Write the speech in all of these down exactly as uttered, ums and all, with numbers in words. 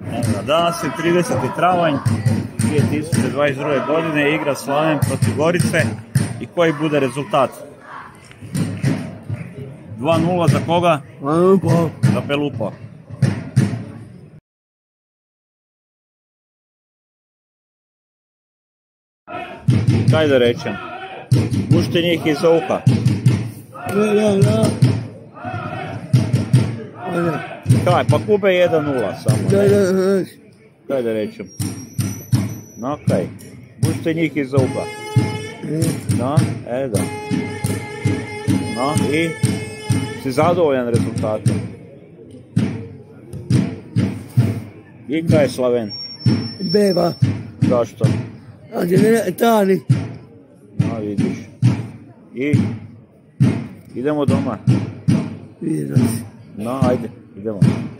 Danas je trideseti travanj dvije tisuće dvadeset druge godine, igra Slaven protiv Gorice i koji bude rezultat? dva nula za koga? Za Pelupo. Kaj da rečem? Pušti njih iz uha. Kaj, pa kube jedan nula samo. Kaj da rečem? No kaj, pušti njih iz uha. No, e da. No i si zadovoljan rezultatom? I kaj je Slaven? Beba. Zašto? Anđe ne tani. No vidiš. I idemo doma. Vidim se. No ajde, idemo.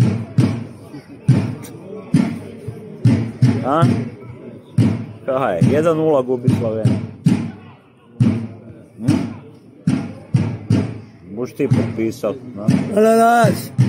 A? Kaj, jedan nula gubi Slaven. Hm? Buš ti potpisao, no? Hvala nas.